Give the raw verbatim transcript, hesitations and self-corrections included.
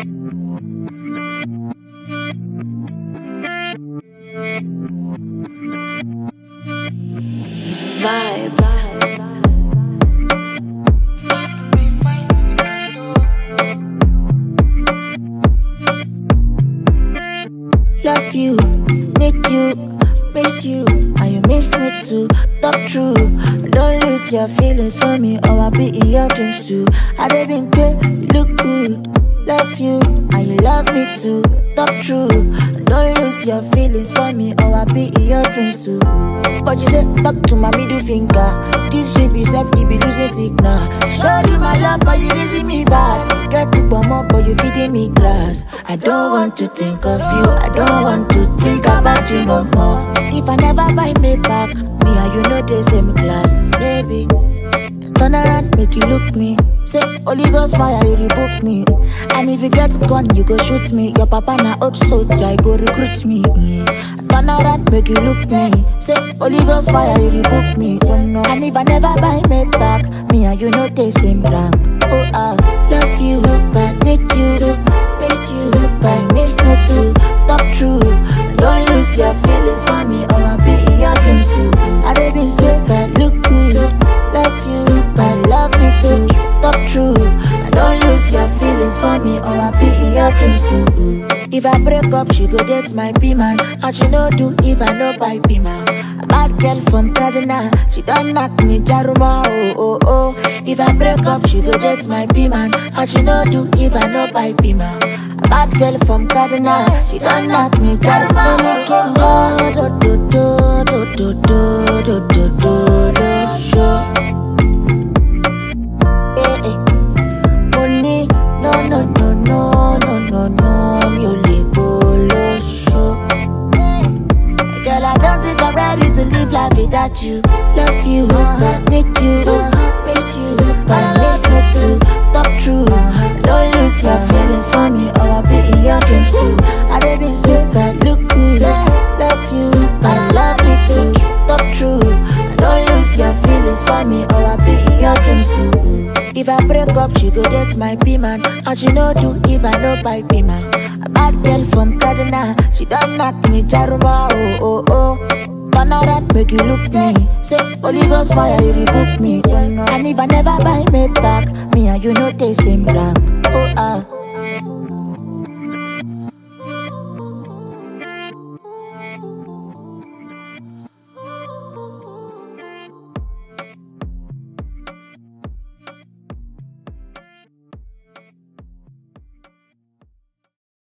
Vibes. Love you, need you, miss you, and you miss me too. Talk true, don't lose your feelings for me, or I'll be in your dreams too. I don't been good, you look good. Love you, and you love me too. Talk true, don't lose your feelings for me, or I'll be in your dreams too. But you say, talk to my middle finger. This shit be self, it be losing signal. Show you my love, but you raising me bad. You get to bomb up, but you feeding me grass. I don't want to think of you, I don't want to think about you no more. If I never buy me back, me and you know the same class, baby. Turn around, make you look me. Say, Holy Ghost fire, you rebook me. And if you get gun, you go shoot me. Your papa na old soldier, you go recruit me. mm. Turn around, make you look me. Say, Holy Ghost fire, you rebook me. And if I never buy me back, me and you know the same rank. Oh, I love you, so bad, need you, so miss you, so bad, miss me too. Talk true, don't lose your feelings for me, or I'll be in your dreams too. I don't be so bad, look good, so love you, so bad, love me too. Talk true, don't lose your feelings for me, or I'll be in your dreams too. If I break up, she go date my B-man, and she no do if I no buy B-man. A bad girl from Kaduna, she done knock me jaruma, oh oh oh. If I break up, she go date my B-man, and she no do if I no buy B-man. A bad girl from Kaduna, she done knock me jaruma, oh oh oh. Do do do do do do do do do show. Eh eh, money, no no no no no no no, mi ò lè bolo show. Girl, I don't think I'm ready to live life without you. Love you, but need you, miss you, but miss me too. Talk true, don't lose your feelings for me, or I'll be in your dreams too. I don't be so bad, look good. Love you, but love me too. Talk true, don't lose your feelings for me, or I'll be in your dreams too. If I break up, she go date my B-man, and she no do if I no buy B-man. A bad girl from Kaduna, she done knock me jaruma, oh oh oh. Turn around, make you look me. Say, Holy Ghost fire, you rebook me. And if I never buy me back, me and you know the same rank. Oh,